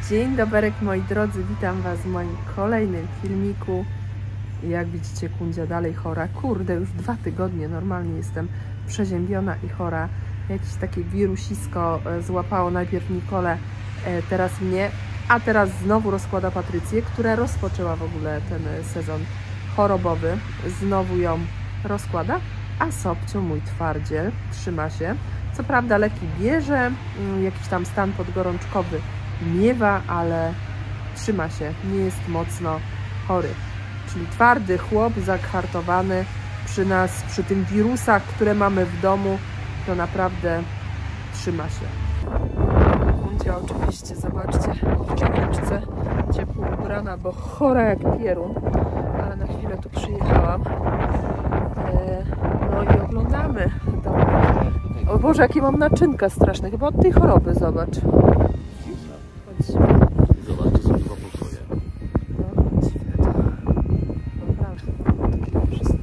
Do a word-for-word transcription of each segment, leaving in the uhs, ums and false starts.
Dzień dobry moi drodzy, witam Was w moim kolejnym filmiku. Jak widzicie, Kundzia dalej chora. Kurde, już dwa tygodnie normalnie jestem przeziębiona i chora. Jakieś takie wirusisko złapało najpierw Nikolę, teraz mnie, a teraz znowu rozkłada Patrycję, która rozpoczęła w ogóle ten sezon chorobowy. Znowu ją rozkłada, a Sobcio, mój twardziel, trzyma się. Co prawda leki bierze, jakiś tam stan podgorączkowy miewa, ale trzyma się, nie jest mocno chory. Czyli twardy chłop, zakwartowany przy nas, przy tym wirusach, które mamy w domu, to naprawdę trzyma się. Kundzia oczywiście, zobaczcie, w czapeczce, ciepło ubrana, bo chora jak pierun, ale na chwilę tu przyjechałam. No i oglądamy to. O Boże, jakie mam naczynka straszne, chyba od tej choroby, zobacz. Zobacz, to są dwa pokoje. No, dziwne to. Naprawdę, takie wszystko.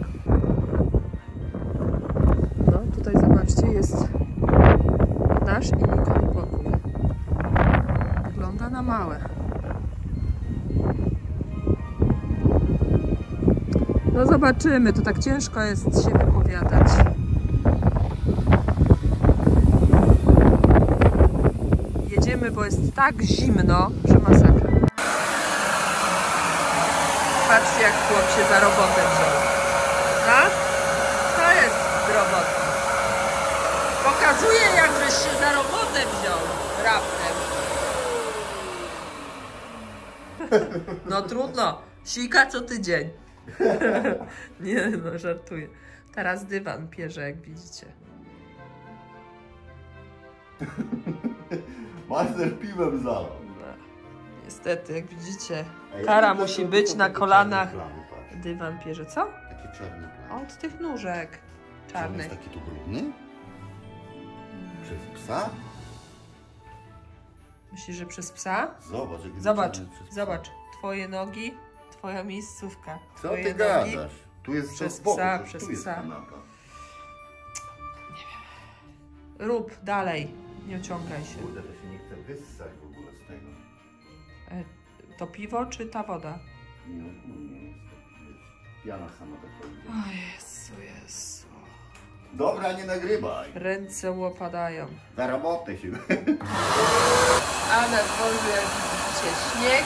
No, tutaj zobaczcie, jest nasz i Nikoli pokój. Wygląda na małe. No zobaczymy, to tak ciężko jest się wypowiadać. Jedziemy, bo jest tak zimno, że masakra. Patrzcie, jak chłop się za robotę wziął. Tak? To jest robota. Pokazuje, jakbyś się za robotę wziął. Raptem. No trudno. Sika co tydzień. Nie no, żartuję. Teraz dywan pierze, jak widzicie. Master piwem zalał. No, niestety, jak widzicie, kara musi być na kolanach. Dywan pierze, co? Takie czarne plamy. Od tych nóżek czarnych. Jest taki tu brudny? Przez psa? Myślisz, że przez psa? Zobacz, jaki Zobacz, przez psa. zobacz. Twoje nogi, twoja miejscówka. Co Twoje ty nogi gadasz? Tu jest przez z boku, psa, tu przez jest psa. kanapa. Rób dalej, nie ociągaj się. Kurde, to się nie chce wyssać w ogóle z tego. E, to piwo czy ta woda? Nie, nie jest to, wiesz, piana sama tak robi. O Jezu, Jezu. Dobra, nie nagrywaj. Ręce łopadają. Na robotę się. A na dworze, jak widzicie, śnieg.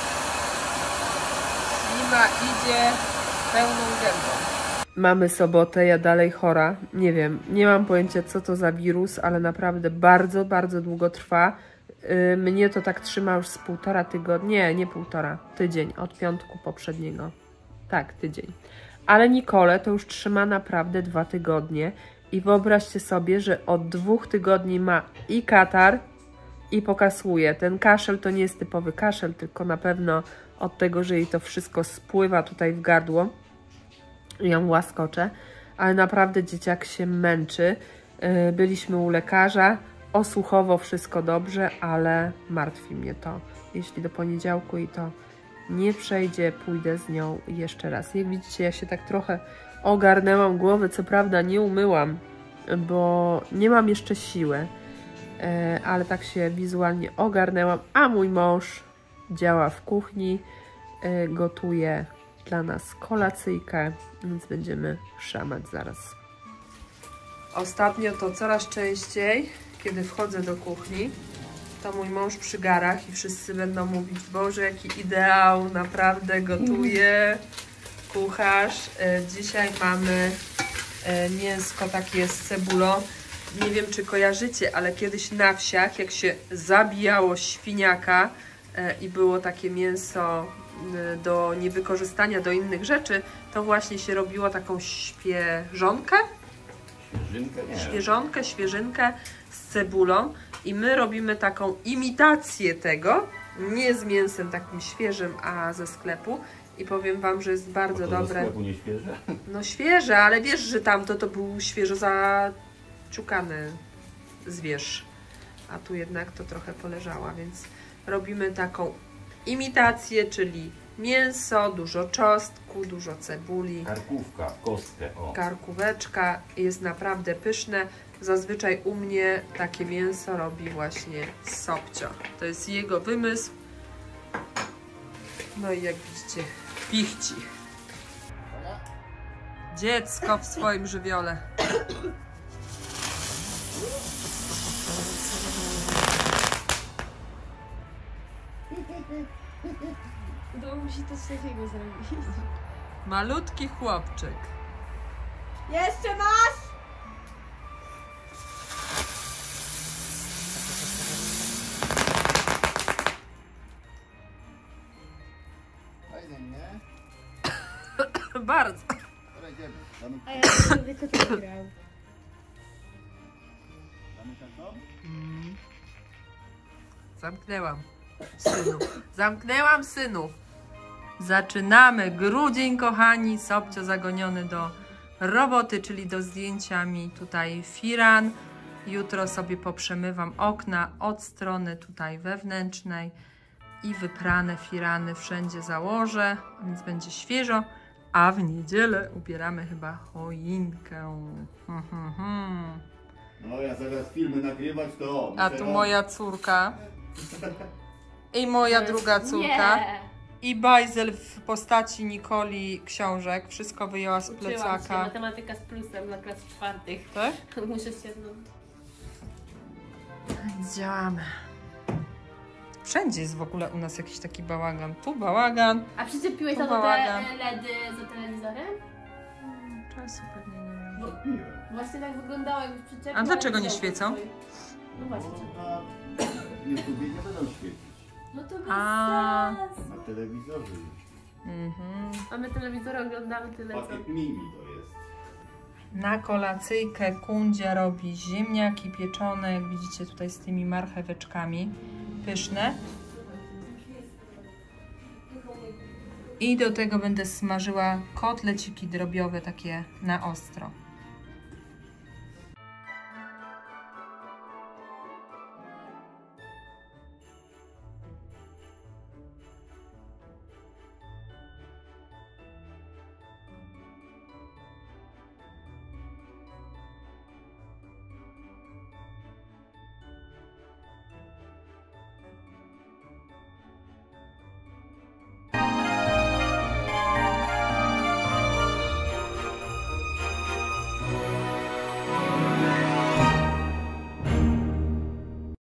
Zima idzie pełną gębą. Mamy sobotę, ja dalej chora. Nie wiem, nie mam pojęcia, co to za wirus, ale naprawdę bardzo, bardzo długo trwa. Yy, mnie to tak trzyma już z półtora tygodnia. Nie, nie półtora, tydzień od piątku poprzedniego. Tak, tydzień. Ale Nikolę to już trzyma naprawdę dwa tygodnie. I wyobraźcie sobie, że od dwóch tygodni ma i katar, i pokasłuje. Ten kaszel to nie jest typowy kaszel, tylko na pewno od tego, że jej to wszystko spływa tutaj w gardło. Ją łaskoczę, ale naprawdę dzieciak się męczy. Byliśmy u lekarza, osłuchowo wszystko dobrze, ale martwi mnie to. Jeśli do poniedziałku i to nie przejdzie, pójdę z nią jeszcze raz. Jak widzicie, ja się tak trochę ogarnęłam głowy, co prawda nie umyłam, bo nie mam jeszcze siły, ale tak się wizualnie ogarnęłam, a mój mąż działa w kuchni, gotuje dla nas kolacyjkę, więc będziemy szamać zaraz. Ostatnio to coraz częściej, kiedy wchodzę do kuchni, to mój mąż przy garach i wszyscy będą mówić: Boże, jaki ideał, naprawdę gotuje kucharz. Dzisiaj mamy mięsko takie z cebulą. Nie wiem, czy kojarzycie, ale kiedyś na wsiach, jak się zabijało świniaka i było takie mięso do niewykorzystania do innych rzeczy, to właśnie się robiło taką świeżonkę, Świeżynkę? Nie. świeżonkę, świeżynkę z cebulą i my robimy taką imitację tego, nie z mięsem takim świeżym, a ze sklepu i powiem Wam, że jest bardzo to dobre. Ze sklepu nie świeże? No świeże, ale wiesz, że tamto to był świeżo zaciukany zwierz, a tu jednak to trochę poleżała, więc robimy taką imitację, czyli mięso, dużo czosnku, dużo cebuli. Karkówka, kostkę. O. Karkóweczka, jest naprawdę pyszne. Zazwyczaj u mnie takie mięso robi właśnie Sobcio. To jest jego wymysł, No i jak widzicie, pichci. Dziecko w swoim żywiole. To musi coś takiego zrobić. Malutki chłopczyk. Jeszcze masz? Fajnie, nie? Bardzo. Dobra, idziemy. Damy, A ja nie lubię, co ty grał. damy kartą? Mm. Zamknęłam, synu. Zamknęłam, synu. Zaczynamy grudzień, kochani. Sobcio zagoniony do roboty, czyli do zdjęcia mi tutaj firan. Jutro sobie poprzemywam okna od strony tutaj wewnętrznej i wyprane firany wszędzie założę, więc będzie świeżo. A w niedzielę ubieramy chyba choinkę. Hmm, hmm, hmm. No ja zamiast filmy nagrywać, to... A tu moja córka. I moja druga córka. Nie. I bajzel w postaci Nikoli książek. Wszystko wyjęła z Uczyłam się, plecaka. matematyka z plusem dla klas czwartych. Tak? Muszę się, no... Więc działamy. Wszędzie jest w ogóle u nas jakiś taki bałagan. Tu bałagan. A przyczepiłeś To to do te bałagan. LEDy za telewizorem? Czasu pewnie nie wiem. Zrobiłem. Właśnie tak wyglądało, jakbyś przyczepił. A dlaczego ale nie wziął świecą? swój. No właśnie. Na YouTubie nie będą świecić. No to bez A. sensu. Na telewizorze już. Mhm. A my telewizor oglądamy tyle co. Pakiet mini to jest. Na kolacyjkę Kundzia robi ziemniaki pieczone, jak widzicie tutaj z tymi marcheweczkami. Pyszne. I do tego będę smażyła kotleciki drobiowe takie na ostro.